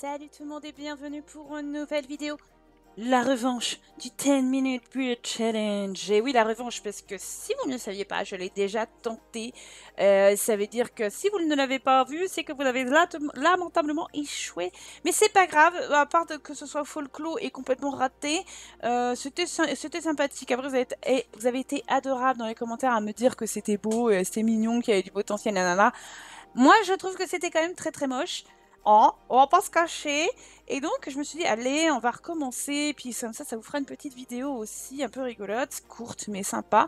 Salut tout le monde et bienvenue pour une nouvelle vidéo. La revanche du 10 Minute Build Challenge. Et oui, la revanche, parce que si vous ne le saviez pas, je l'ai déjà tenté. Ça veut dire que si vous ne l'avez pas vu, c'est que vous avez lamentablement échoué. Mais c'est pas grave, à part que ce soit folklore et complètement raté, c'était sympathique. Après, vous avez été adorable dans les commentaires à me dire que c'était beau, c'était mignon, qu'il y avait du potentiel, nanana. Moi, je trouve que c'était quand même très très moche. Oh, on va pas se cacher. Et donc, je me suis dit, allez, on va recommencer. Puis comme ça vous fera une petite vidéo aussi, un peu rigolote, courte mais sympa.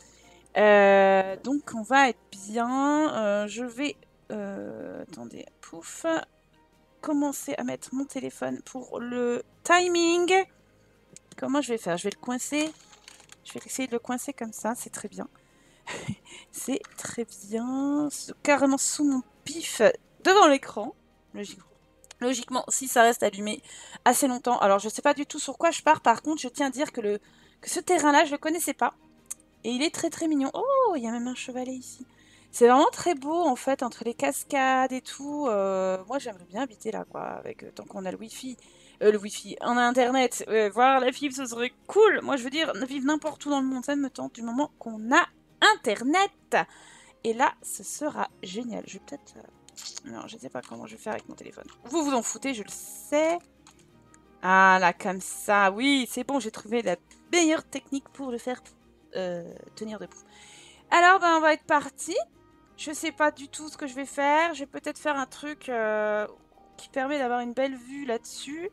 Donc, on va être bien. Je vais... attendez, pouf. Commencer à mettre mon téléphone pour le timing. Comment je vais faire? Je vais le coincer. Je vais essayer de le coincer comme ça, c'est très bien. C'est très bien. Carrément sous mon pif devant l'écran. Logiquement, si ça reste allumé assez longtemps. Alors, je sais pas du tout sur quoi je pars. Par contre, je tiens à dire que ce terrain-là, je le connaissais pas. Et il est très très mignon. Oh, il y a même un chevalet ici. C'est vraiment très beau, en fait, entre les cascades et tout. Moi, j'aimerais bien habiter là, quoi, avec tant qu'on a le Wi-Fi. Le Wi-Fi, on a Internet. Voir la fibre, ce serait cool. Moi, je veux dire, vivre n'importe où dans le monde, ça me tente du moment qu'on a Internet. Et là, ce sera génial. Je vais peut-être... Non, je sais pas comment je vais faire avec mon téléphone. Vous vous en foutez, je le sais. Ah, là, comme ça. Oui, c'est bon, j'ai trouvé la meilleure technique pour le faire tenir debout. Alors, ben, on va être parti. Je sais pas du tout ce que je vais faire. Je vais peut-être faire un truc qui permet d'avoir une belle vue là-dessus.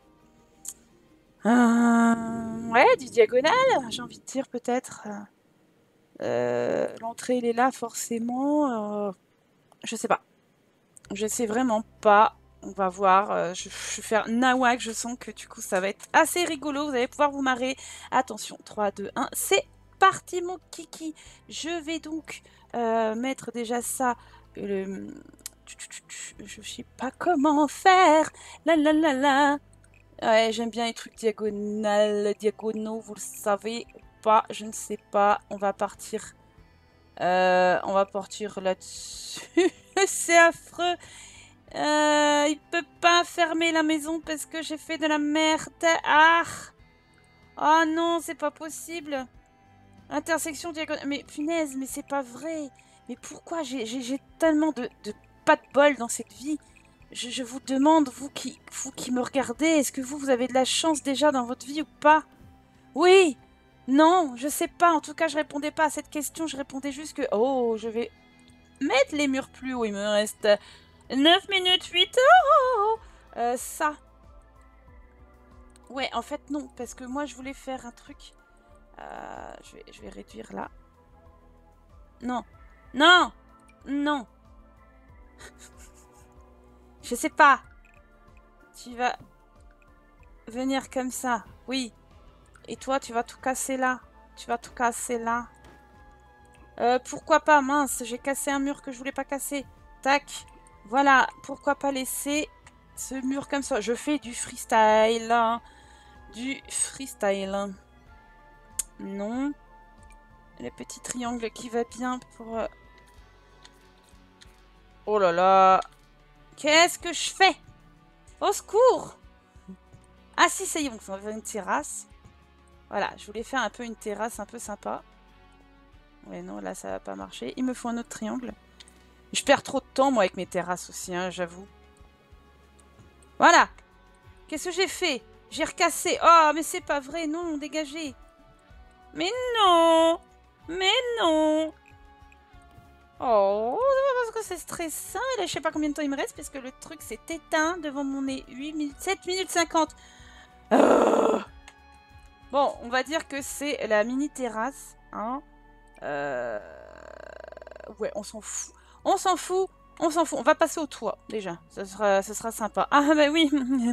Ouais, du diagonal, j'ai envie de dire peut-être. L'entrée, elle est là, forcément. Je sais pas. Je sais vraiment pas. On va voir. Je vais faire nawak. Je sens que du coup, ça va être assez rigolo. Vous allez pouvoir vous marrer. Attention, 3, 2, 1. C'est parti, mon kiki. Je vais donc mettre déjà ça. Je sais pas comment faire. La la la la. Ouais, j'aime bien les trucs diagonaux. Vous le savez ou pas. Je ne sais pas. On va partir là-dessus. C'est affreux. Il peut pas fermer la maison parce que j'ai fait de la merde. Ah! Oh non, c'est pas possible. Intersection diagonale. Mais punaise, mais c'est pas vrai. Mais pourquoi j'ai tellement de pas de bol dans cette vie? Je vous demande, vous qui me regardez, est-ce que vous avez de la chance déjà dans votre vie ou pas? Oui! Non, je sais pas. En tout cas, je répondais pas à cette question. Je répondais juste que... Oh, je vais mettre les murs plus haut. Il me reste 9 minutes 8. Ça. Ouais, en fait, non. Parce que moi, je voulais faire un truc. Je vais réduire là. Non. Non. Non. Je sais pas. Tu vas venir comme ça. Oui. Et toi, tu vas tout casser là. Tu vas tout casser là. Pourquoi pas, mince, j'ai cassé un mur que je voulais pas casser. Tac. Voilà, pourquoi pas laisser ce mur comme ça. Je fais du freestyle. Hein. Du freestyle. Non. Le petit triangle qui va bien pour... Oh là là. Qu'est-ce que je fais? Au secours! Ah si, ça y est, on va faire une terrasse. Voilà, je voulais faire un peu une terrasse un peu sympa. Ouais, non, là, ça va pas marcher. Il me faut un autre triangle. Je perds trop de temps, moi, avec mes terrasses aussi, hein, j'avoue. Voilà. Qu'est-ce que j'ai fait? J'ai recassé. Oh, mais c'est pas vrai. Non, dégagez. Mais non. Mais non. Oh, c'est parce que c'est stressant. Et là, je sais pas combien de temps il me reste parce que le truc s'est éteint devant mon nez. 8 minutes, 7 minutes 50. Oh. Bon, on va dire que c'est la mini terrasse. Hein. Ouais, on s'en fout. On s'en fout. On s'en fout. On va passer au toit, déjà. Ce sera sympa. Ah, bah oui.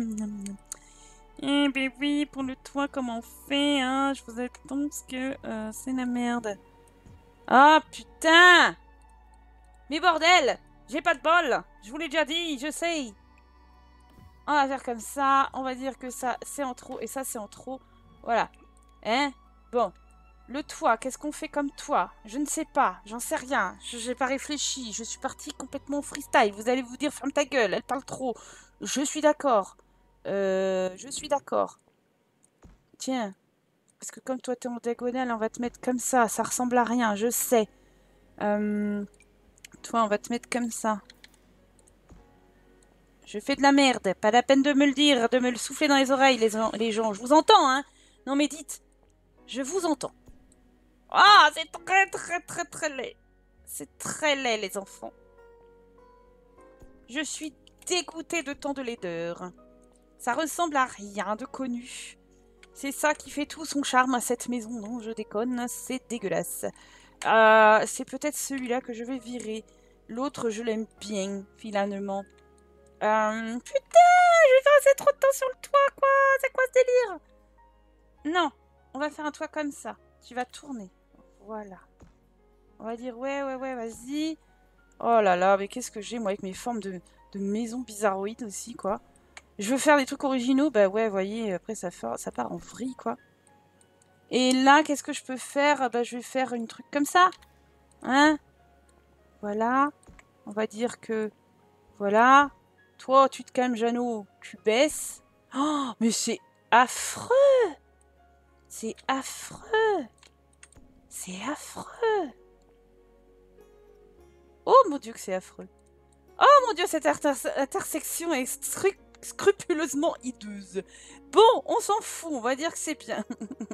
Eh ben oui, pour le toit, comment on fait, hein? Je vous annonce que c'est la merde. Ah, putain! Mais bordel! J'ai pas de bol! Je vous l'ai déjà dit, je sais! On va faire comme ça. On va dire que ça, c'est en trop. Et ça, c'est en trop. Voilà. Hein? Bon. Le toit, qu'est-ce qu'on fait comme toit? Je ne sais pas, j'en sais rien. Je n'ai pas réfléchi, je suis partie complètement freestyle. Vous allez vous dire, ferme ta gueule, elle parle trop. Je suis d'accord. Je suis d'accord. Tiens, parce que comme toi t'es en diagonale, on va te mettre comme ça ressemble à rien, je sais. Toi, on va te mettre comme ça. Je fais de la merde, pas la peine de me le dire, de me le souffler dans les oreilles, les gens. Je vous entends, hein? Non mais dites, je vous entends. Ah, c'est très très très très laid. C'est très laid, les enfants. Je suis dégoûtée de tant de laideur. Ça ressemble à rien de connu. C'est ça qui fait tout son charme à cette maison. Non, je déconne, c'est dégueulasse. C'est peut-être celui-là que je vais virer. L'autre, je l'aime bien, finalement. Putain, je vais passer trop de temps sur le toit, quoi. C'est quoi ce délire? Non, on va faire un toit comme ça. Tu vas tourner. Voilà. On va dire, ouais, vas-y. Oh là là, mais qu'est-ce que j'ai, moi, avec mes formes de maison bizarroïdes aussi, quoi. Je veux faire des trucs originaux, bah ouais, vous voyez, après ça part en vrille, quoi. Et là, qu'est-ce que je peux faire? Bah, je vais faire une truc comme ça. Hein? Voilà. On va dire que... Voilà. Toi, tu te calmes, Jeannot. Tu baisses. Oh, mais c'est affreux! C'est affreux! C'est affreux! Oh mon Dieu que c'est affreux! Oh mon Dieu, cette intersection est scrupuleusement hideuse. Bon, on s'en fout, on va dire que c'est bien.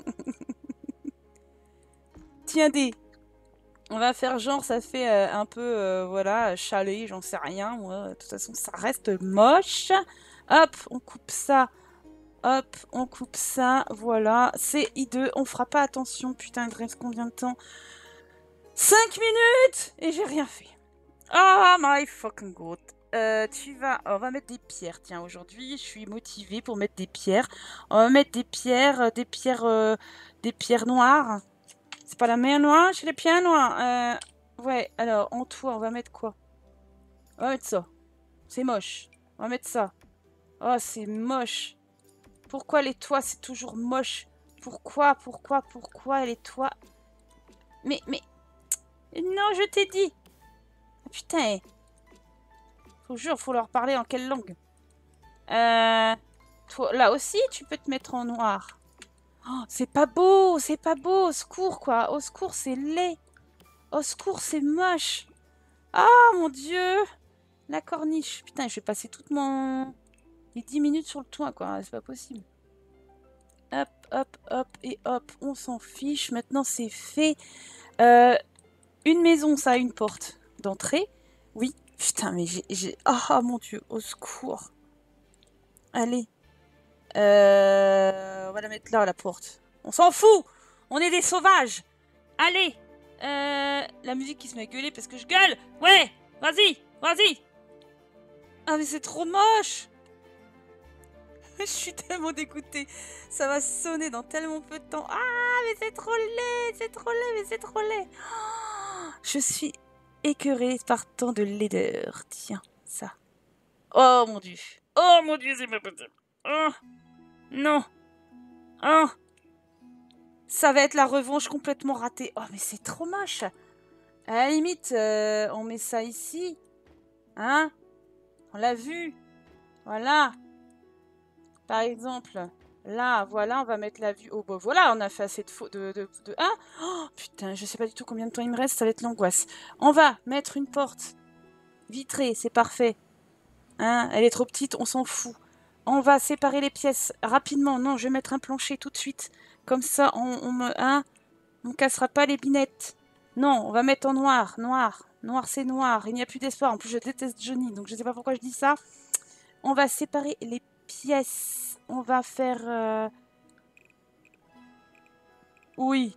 Tiens des... On va faire genre, ça fait un peu, voilà, chalet, j'en sais rien, moi. De toute façon, ça reste moche. Hop, on coupe ça. Hop, on coupe ça. Voilà, c'est hideux. On fera pas attention. Putain, il reste combien de temps? 5 minutes! Et j'ai rien fait. Oh my fucking god. On va mettre des pierres. Tiens, aujourd'hui, je suis motivée pour mettre des pierres. On va mettre des pierres, des pierres noires. C'est pas la mer noire, c'est les pierres noires. Ouais, alors, en toit, on va mettre quoi? On va mettre ça. C'est moche. On va mettre ça. Oh, c'est moche. Pourquoi les toits, c'est toujours moche? Pourquoi les toits? Mais... Non, je t'ai dit. Putain. Faut leur parler en quelle langue? Toi, là aussi, tu peux te mettre en noir. Oh, c'est pas beau, au secours, quoi. Au secours, c'est laid. Au secours, c'est moche. Ah, mon Dieu. La corniche. Putain, je vais passer toutes les 10 minutes sur le toit, quoi. C'est pas possible. Hop, hop, hop, et hop. On s'en fiche. Maintenant, c'est fait. Une maison, ça a une porte d'entrée. Oui. Putain, mais j'ai... Oh, mon Dieu, au secours. Allez. On va la mettre là, à la porte. On s'en fout! On est des sauvages! Allez! La musique qui se met à gueuler parce que je gueule! Ouais! Vas-y! Vas-y! Ah, mais c'est trop moche! Je suis tellement dégoûtée. Ça va sonner dans tellement peu de temps. Ah, mais c'est trop laid! C'est trop laid, mais c'est trop laid! Oh, je suis écœurée par tant de laideur. Tiens, ça. Oh mon Dieu! Oh mon Dieu, c'est pas possible! Oh! Non! Oh! Ça va être la revanche complètement ratée. Oh, mais c'est trop moche. À la limite, on met ça ici. Hein? On l'a vu. Voilà. Par exemple, là, voilà, on va mettre la vue. Oh, bah voilà, on a fait assez de hein? Oh, putain, je sais pas du tout combien de temps il me reste, ça va être l'angoisse. On va mettre une porte vitrée, c'est parfait. Hein? Elle est trop petite, on s'en fout. On va séparer les pièces rapidement. Non, je vais mettre un plancher tout de suite. Comme ça, hein? On cassera pas les binettes. Non, on va mettre en noir. Noir. Noir, c'est noir. Il n'y a plus d'espoir. En plus, je déteste Johnny, donc je sais pas pourquoi je dis ça. On va séparer les pièces. On va faire... Oui.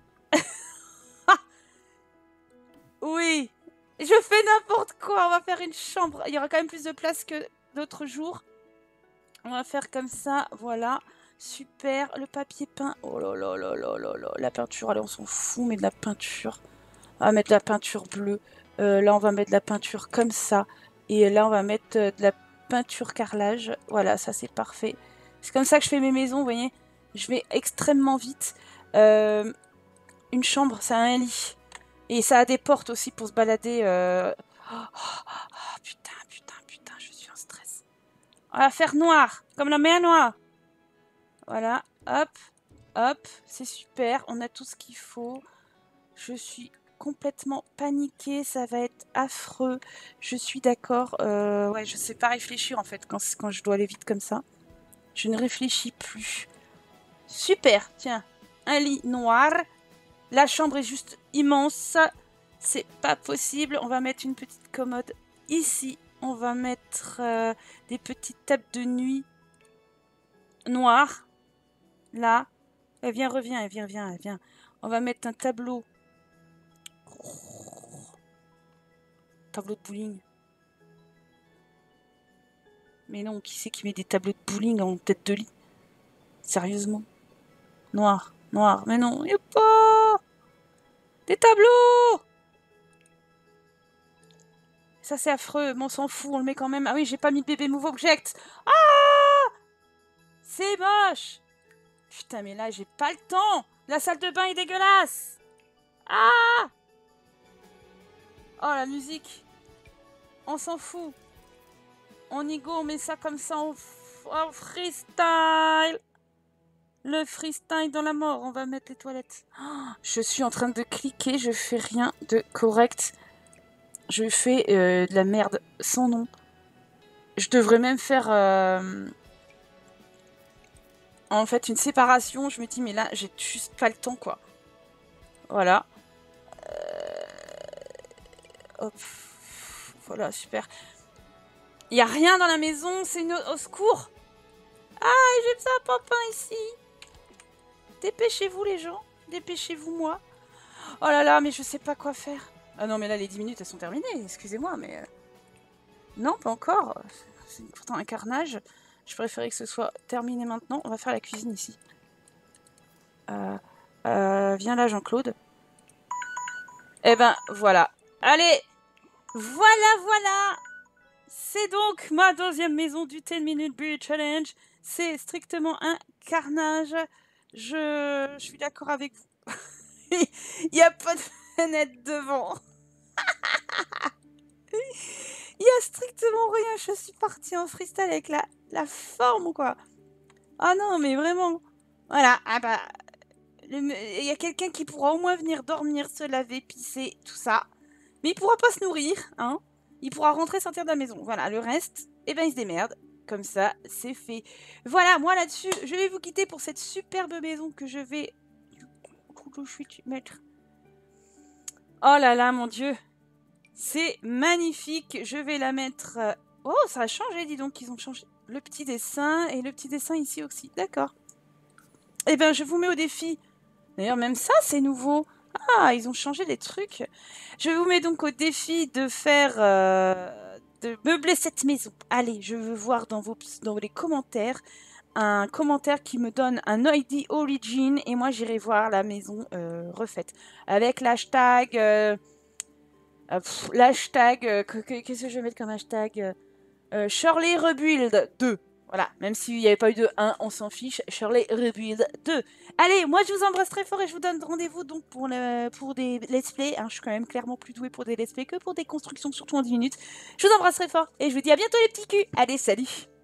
Oui. Je fais n'importe quoi. On va faire une chambre. Il y aura quand même plus de place que d'autres jours. On va faire comme ça. Voilà. Super. Le papier peint. Oh là là là là là là. La peinture, allez, on s'en fout, mais de la peinture. On va mettre de la peinture bleue. Là, on va mettre de la peinture comme ça. Et là, on va mettre de la peinture carrelage. Voilà, ça, c'est parfait. C'est comme ça que je fais mes maisons, vous voyez. Je vais extrêmement vite. une chambre, ça a un lit. Et ça a des portes aussi pour se balader. Putain, je suis en stress. On va faire noir, comme la mer noire. Voilà, hop, hop, c'est super. On a tout ce qu'il faut. Je suis complètement paniquée, ça va être affreux. Je suis d'accord. Ouais, je sais pas réfléchir en fait quand je dois aller vite comme ça. Je ne réfléchis plus. Super, tiens, un lit noir. La chambre est juste immense. C'est pas possible. On va mettre une petite commode ici. On va mettre des petites tables de nuit noires. Là. Elle vient, revient, elle vient. On va mettre un tableau. Tableau de bowling. Mais non, qui c'est qui met des tableaux de bowling en tête de lit? Sérieusement? Noir. Mais non, y'a pas des tableaux! Ça c'est affreux, mais on s'en fout, on le met quand même. Ah oui, j'ai pas mis bébé move object. Ah! C'est moche! Putain, mais là, j'ai pas le temps! La salle de bain est dégueulasse! Ah! Oh, la musique! On s'en fout! On y go, on met ça comme ça en freestyle! Le freestyle dans la mort, on va mettre les toilettes. Oh, je suis en train de cliquer, je fais rien de correct. Je fais de la merde sans nom. Je devrais même faire en fait une séparation. Je me dis mais là j'ai juste pas le temps quoi. Voilà. Hop. Voilà, super. Il y a rien dans la maison, c'est une... Au secours. Ah, j'ai besoin d'un papin ici. Dépêchez-vous les gens. Dépêchez-vous moi. Oh là là, mais je sais pas quoi faire. Ah non, mais là, les 10 minutes, elles sont terminées. Excusez-moi, mais... Non, pas encore. C'est pourtant un carnage. Je préférais que ce soit terminé maintenant. On va faire la cuisine ici. Viens là, Jean-Claude. Eh ben, voilà. Allez. Voilà. C'est donc ma deuxième maison du 10 Minute Build Challenge. C'est strictement un carnage. Je suis d'accord avec vous. Il n'y a pas de fenêtre devant. Il n'y a strictement rien. Je suis partie en freestyle avec la forme, quoi. Ah non, mais vraiment. Voilà. Ah bah, il y a quelqu'un qui pourra au moins venir dormir, se laver, pisser, tout ça. Mais il pourra pas se nourrir, hein. Il pourra rentrer, sortir de la maison. Voilà, le reste, eh ben, il se démerde. Comme ça, c'est fait. Voilà, moi là-dessus, je vais vous quitter pour cette superbe maison que je vais... mettre. Oh là là, mon Dieu. C'est magnifique. Je vais la mettre... Oh, ça a changé, dis donc. Ils ont changé le petit dessin et le petit dessin ici aussi. D'accord. Eh ben, je vous mets au défi. D'ailleurs, même ça, c'est nouveau. Ah, ils ont changé les trucs. Je vous mets donc au défi de faire... de meubler cette maison. Allez, je veux voir dans les commentaires un commentaire qui me donne un ID origin et moi j'irai voir la maison refaite avec l'hashtag qu'est-ce que je vais mettre comme hashtag Shirley Rebuild 2. Voilà, même s'il n'y avait pas eu de 1, on s'en fiche. Shirley Rebuild 2. Allez, moi je vous embrasse très fort et je vous donne rendez-vous donc pour des let's play. Hein, je suis quand même clairement plus douée pour des let's play que pour des constructions, surtout en 10 minutes. Je vous embrasse très fort et je vous dis à bientôt les petits culs. Allez, salut!